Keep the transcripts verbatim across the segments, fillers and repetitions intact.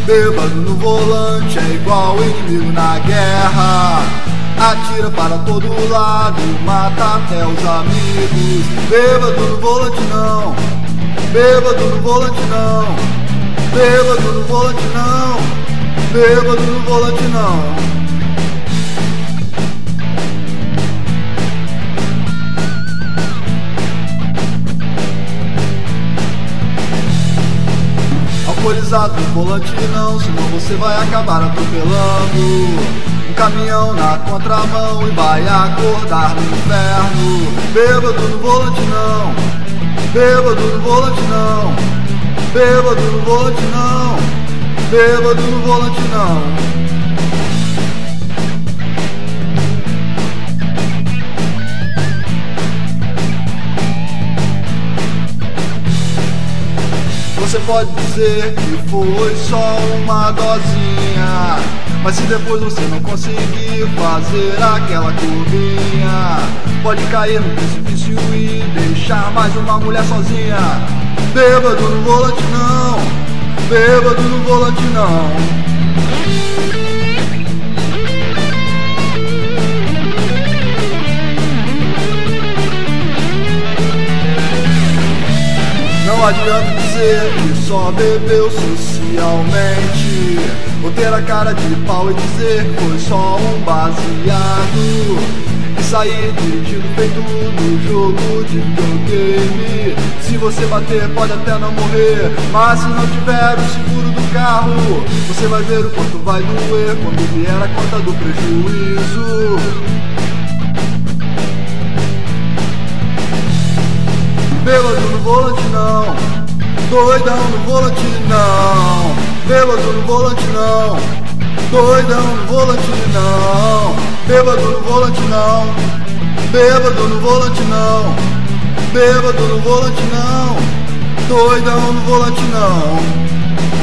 Bêbado no volante é igual inimigo na guerra. Atira para todo lado, mata até os amigos. Bêbado no volante não, bêbado no volante não, bêbado no volante não, bêbado no volante não. Alcoolizado no volante não, senão você vai acabar atropelando um caminhão na contramão e vai acordar no inferno. Bêbado no volante não, bêbado no volante não, bêbado no volante não, bêbado no volante não. Você pode dizer que foi só uma dosinha, mas se depois você não conseguir fazer aquela curvinha, pode cair no precipício e deixar mais uma mulher sozinha. Bêbado no volante não, bêbado no volante não. Não adianta dizer que só bebeu socialmente, ou ter a cara de pau e dizer que foi só um baseado, e sair dirigindo feito no jogo de videogame. Se você bater pode até não morrer, mas se não tiver o seguro do carro, você vai ver o quanto vai doer quando vier a conta do prejuízo. Bêbado no volante não, doidão no volante não, bêbado no volante não, doidão no volante não, bêbado no volante não, bêbado no volante não, bêbado no volante não, doidão no volante não.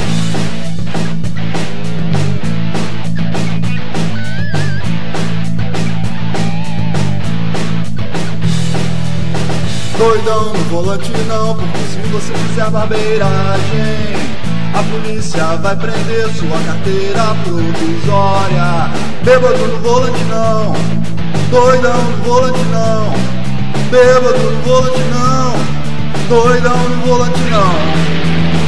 Doidão no volante não, porque se você fizer barbeiragem, a polícia vai prender sua carteira provisória. Bêbado no volante não, doidão no volante não, bêbado no volante não, doidão no volante não.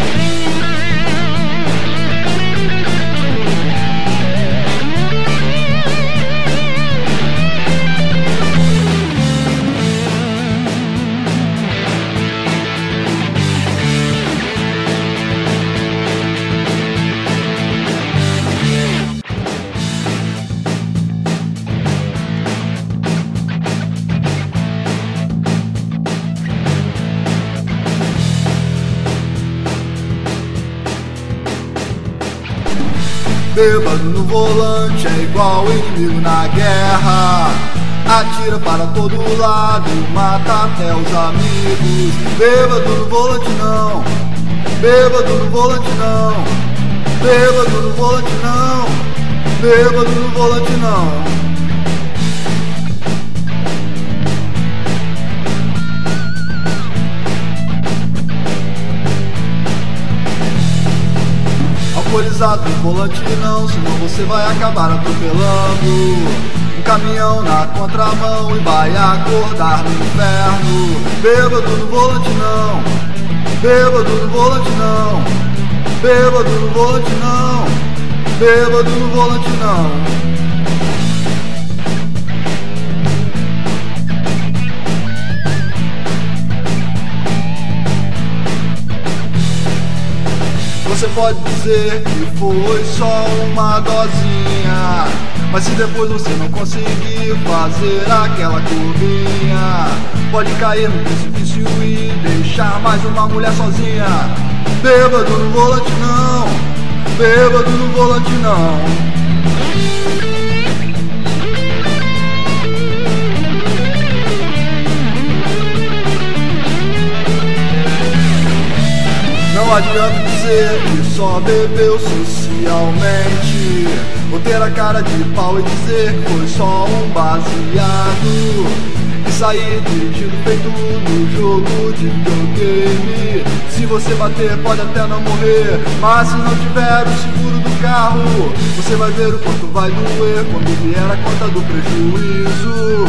Bêbado no volante é igual inimigo na guerra. Atira para todo lado, mata até os amigos. Bêbado no volante não, bêbado no volante não, bêbado no volante não, bêbado no volante não. Alcoolizado no volante não, senão você vai acabar atropelando um caminhão na contramão e vai acordar no inferno. Bêbado no volante não, bêbado no volante não, bêbado no volante não, bêbado no volante não. Você pode dizer que foi só uma dosinha, mas se depois você não conseguir fazer aquela curvinha, pode cair no precipício e deixar mais uma mulher sozinha. Bêbado no volante não, bêbado no volante não. Não adianta dizer que só bebeu socialmente, ou ter a cara de pau e dizer que foi só um baseado, e sair dirigindo feito no jogo de videogame. Se você bater pode até não morrer, mas se não tiver o seguro carro. Você vai ver o quanto vai doer quando vier a conta do prejuízo.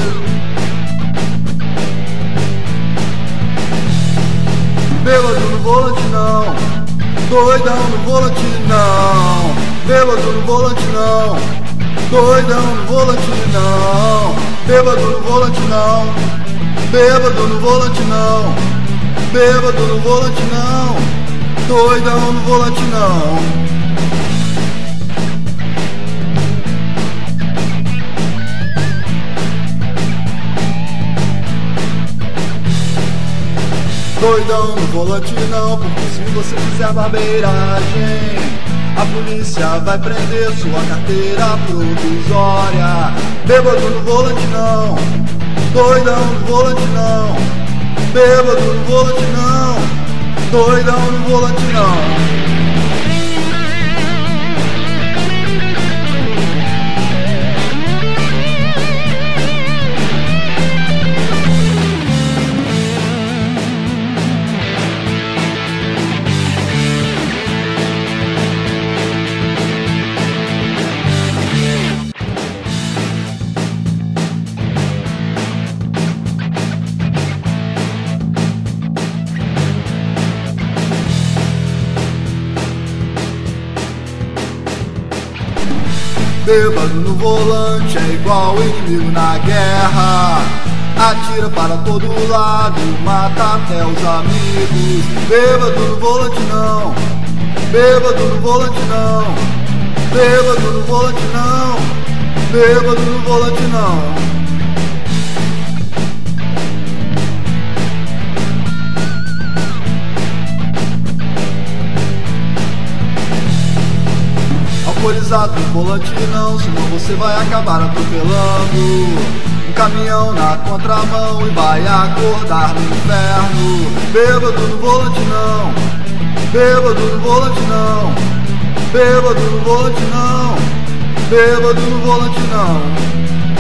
Bêbado no volante não, doidão no volante não. Bêbado no volante não, doidão no volante não. Bêbado no volante não, bêbado no volante não. Bêbado no volante não, doidão no volante não. Doidão no volante não, porque se você fizer barbeiragem, a polícia vai prender sua carteira provisória. Bêbado no volante não, doidão no volante não. Bêbado no volante não, doidão no volante não. Bêbado no volante é igual inimigo na guerra. Atira para todo lado, mata até os amigos. Bêbado no volante não, bêbado no volante não. Bêbado no volante não, bêbado no volante não. Alcoolizado no volante não, senão você vai acabar atropelando um caminhão na contramão e vai acordar no inferno. Bêbado no volante não, bêbado no volante não. Bêbado no volante não, bêbado no volante não.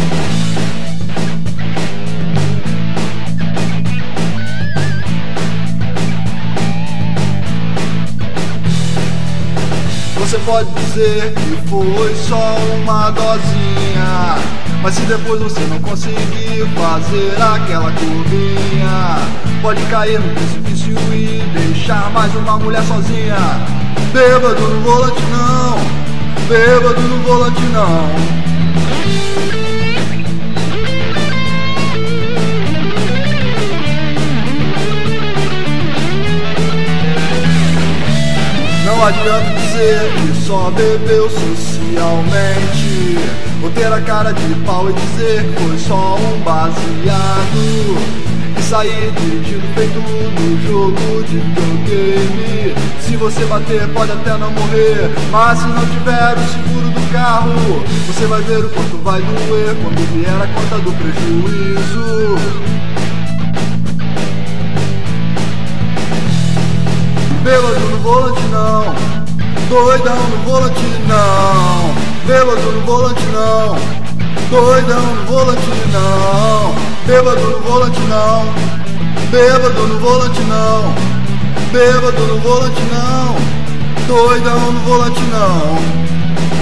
Você pode dizer que foi só uma dosinha, mas se depois você não conseguir fazer aquela curvinha, pode cair no precipício e deixar mais uma mulher sozinha. Bêbado no volante não, bêbado no volante não. Não adianta dizer que só bebeu socialmente, ou ter a cara de pau e dizer que foi só um baseado, e sair dirigindo feito no jogo de videogame. Se você bater pode até não morrer, mas se não tiver o seguro do carro, você vai ver o quanto vai doer quando vier a conta do prejuízo. Bêbado no volante não, doidão no volante não. Bêbado no volante não, doidão no volante não. Bêbado no volante não, bêbado no volante não. Bêbado no volante não, doidão no volante não.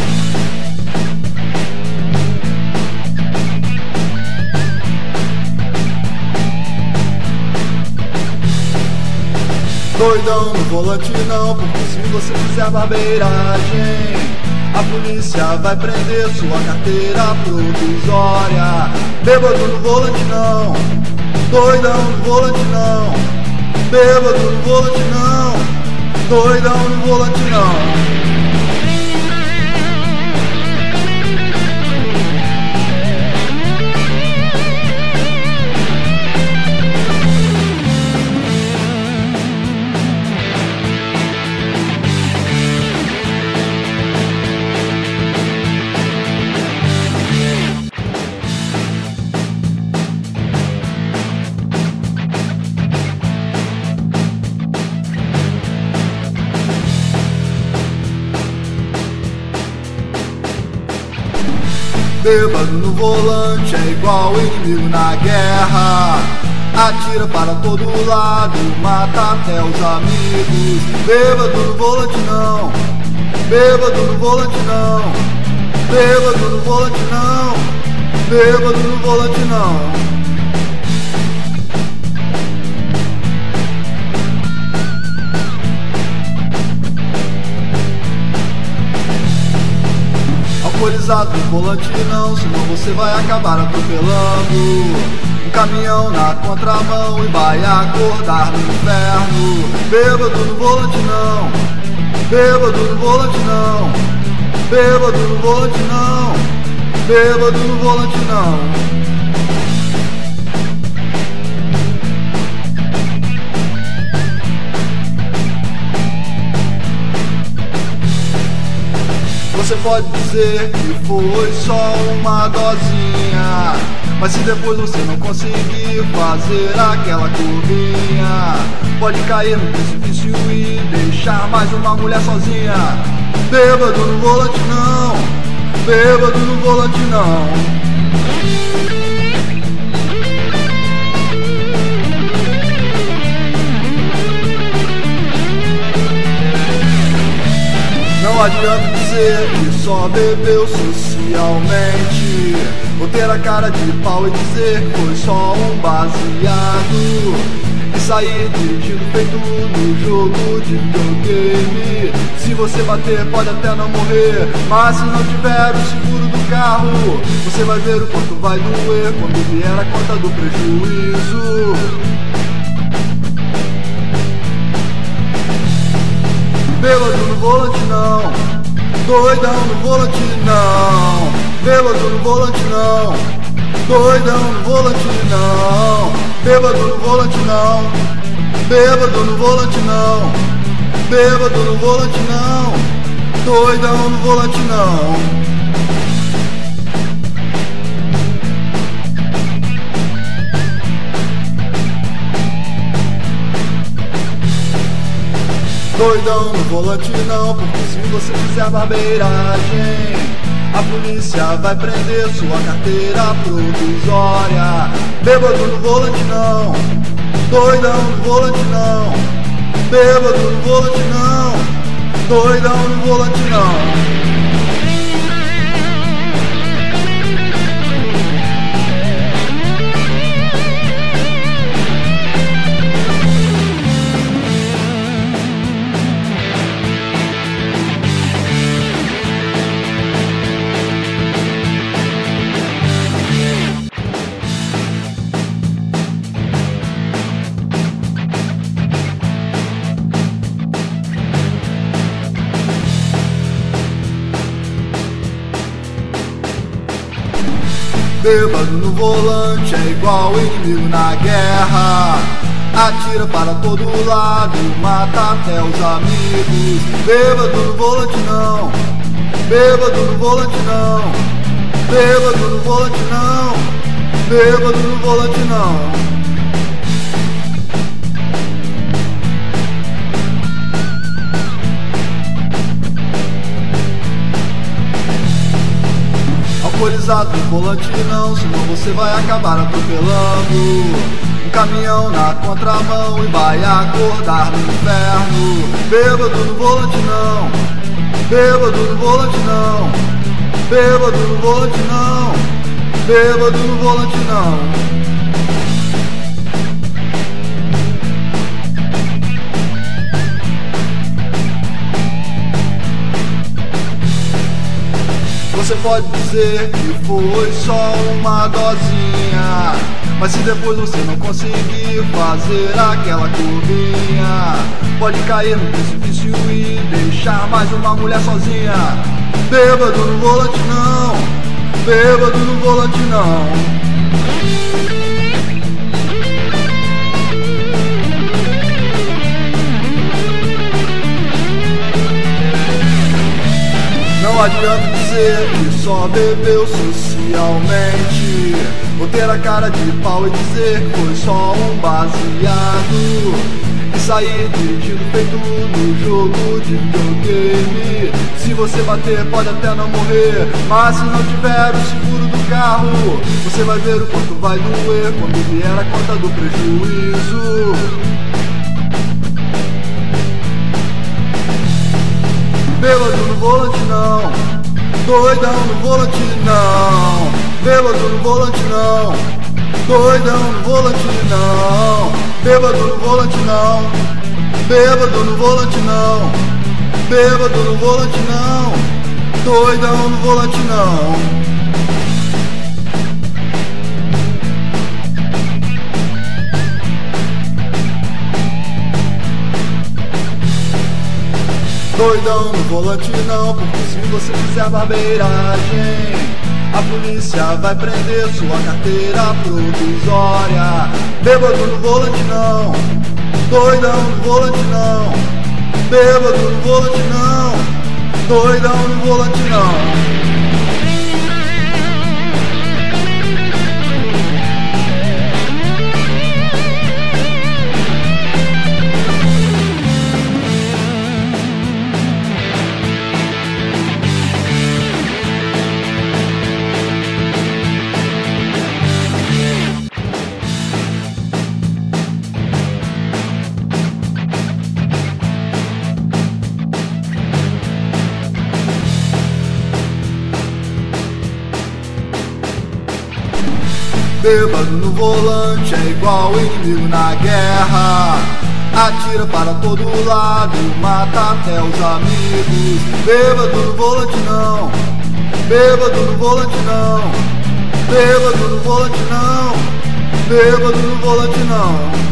Doidão no volante não, porque se você fizer barbeiragem, a polícia vai prender sua carteira provisória. Bêbado no volante não, doidão no volante não. Bêbado no volante não, doidão no volante não. Bêbado no volante é igual inimigo na guerra. Atira para todo lado, mata até os amigos. Bêbado no volante não, Bêbado no volante não, bêbado no volante não, bêbado no volante não. Alcoolizado no volante não, senão você vai acabar atropelando um caminhão na contramão e vai acordar no inferno. Bêbado no volante não, bêbado no volante não, bêbado no volante não, bêbado no volante não. Você pode dizer que foi só uma dosinha, mas se depois você não conseguir fazer aquela curvinha, pode cair no precipício e deixar mais uma mulher sozinha. Bêbado no volante não, bêbado no volante não. Não adianta dizer que só bebeu socialmente, ou ter a cara de pau e dizer que foi só um baseado, e sair dirigindo feito no jogo de videogame. Se você bater pode até não morrer, mas se não tiver o seguro do carro, você vai ver o quanto vai doer quando vier a conta do prejuízo. Bêbado no volante não, doidão no volante não, bêbado no volante não, doidão no volante não, bêbado no volante não, bêbado no volante não, bêbado no volante não, doidão no volante não. Doidão no volante não, porque se você fizer barbeiragem, a polícia vai prender sua carteira provisória. Bêbado no volante não, doidão no volante não, bêbado no volante não, doidão no volante não. Bêbado no volante é igual inimigo na guerra, atira para todo lado, mata até os amigos. Bêbado no volante não, bêbado no volante não, bêbado no volante não, bêbado no volante não. Alcoolizado no volante não, senão você vai acabar atropelando um caminhão na contramão e vai acordar no inferno. Bêbado no volante não, bêbado no volante não, bêbado no volante não, bêbado no volante não. Você pode dizer que foi só uma dosinha, mas se depois você não conseguir fazer aquela curvinha, pode cair no precipício e deixar mais uma mulher sozinha. Bêbado no volante não, bêbado no volante não. Não adianta dizer que só bebeu socialmente, ou ter a cara de pau e dizer que foi só um baseado, e sair dirigindo feito no jogo de videogame. Se você bater pode até não morrer, mas se não tiver o seguro do carro, você vai ver o quanto vai doer quando vier a conta do prejuízo. bêbado no volante não, doidão no volante não, bêbado no volante não, doidão no volante não, bêbado no volante não, bêbado no volante não, bêbado no volante não, doidão no volante não. Doidão no volante não, porque se você fizer barbeiragem, a polícia vai prender sua carteira provisória. Bêbado no volante não, doidão no volante não, bêbado no volante não, doidão no volante não. Bêbado no volante é igual inimigo na guerra, atira para todo lado, mata até os amigos. Bêbado no volante não, bêbado no volante não, bêbado no volante não, bêbado no volante não.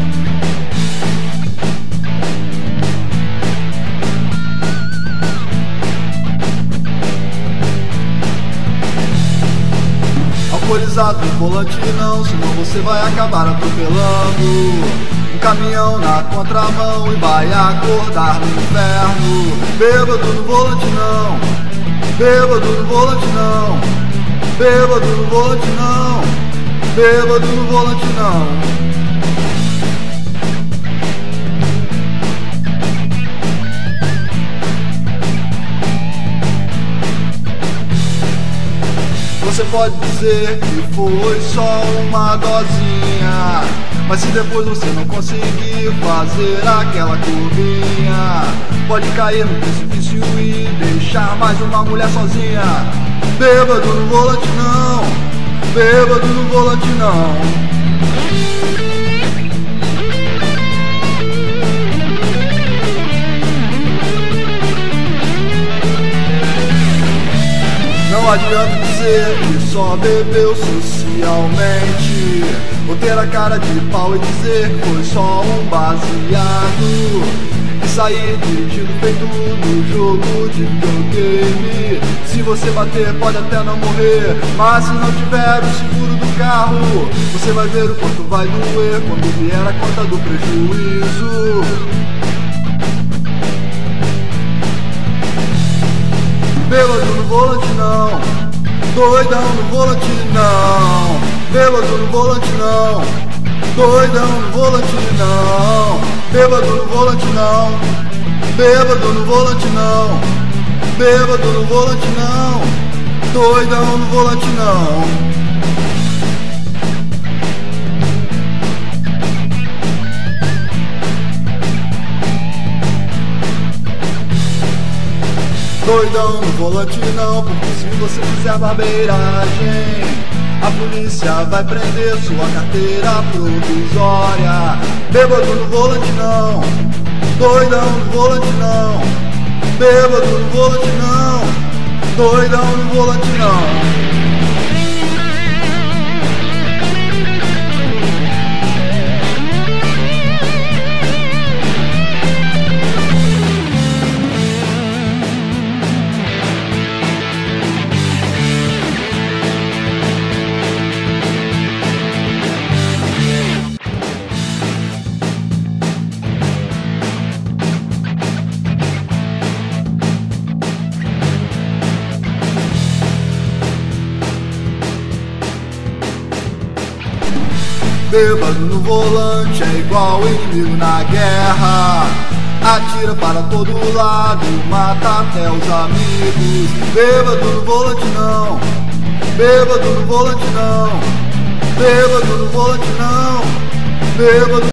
Alcoolizado no volante não, senão você vai acabar atropelando um caminhão na contramão e vai acordar no inferno. Bêbado no volante não, bêbado no volante não, bêbado no volante não, bêbado no volante não. Você pode dizer que foi só uma dosinha, mas se depois você não conseguir fazer aquela curvinha, pode cair no precipício e deixar mais uma mulher sozinha. Bêbado no volante não, bêbado no volante não. Não adianta dizer que só bebeu socialmente, ou ter a cara de pau e dizer que foi só um baseado, e sair dirigindo feito no jogo de videogame. Se você bater pode até não morrer, mas se não tiver o seguro do carro, você vai ver o quanto vai doer quando vier a conta do prejuízo. Bêbado no volante não, doidão no volante não, bêbado no volante não, doidão no volante não, bêbado no volante não, bêbado no volante não, bêbado no volante não, doidão no volante não. Doidão no volante não, porque se você fizer barbeiragem, a polícia vai prender sua carteira provisória. Bêbado no volante não, doidão no volante não, bêbado no volante não, doidão no volante não. Bêbado no volante é igual inimigo na guerra, atira para todo lado, mata até os amigos. Bêbado no volante não, bêbado no volante não, bêbado no volante não, bêbado